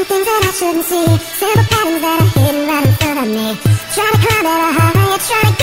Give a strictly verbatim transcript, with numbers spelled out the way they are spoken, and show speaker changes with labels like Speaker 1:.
Speaker 1: Some things that I shouldn't see, simple patterns that are hidden right in front of me. Trying to climb at a higher, trying to